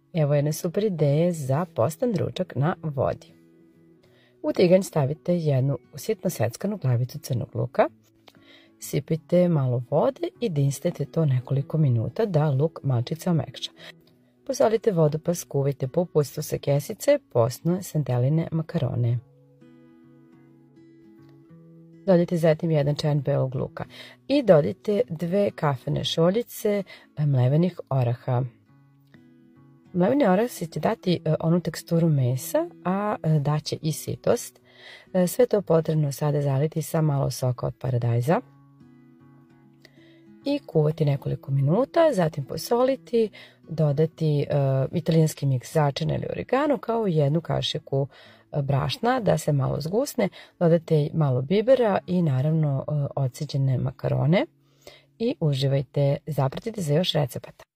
Evo jedne super ideje za postan ručak na vodi. U tiganj stavite jednu sitno seckanu glavicu crnog luka, sipite malo vode i dinstite to nekoliko minuta da luk malčice omekša. Posolite vodu pa skuvajte po uputstvu sa kesice postne sandeline makarone. Dodajte zatim 1 čajan belog luka i dodajte 2 kafene šoljice mlevenih oraha. Mleveni orasi će dati onu teksturu mesa, a daće i sitost. Sve to potrebno sada zaliti sa malo soka od paradajza i kuvati nekoliko minuta, zatim posoliti, dodati italijanski miks začina ili oregano kao i 1 kašiku brašna da se malo zgusne, dodate malo bibera i naravno odsiđene makarone i uživajte, zapratite za još recepata.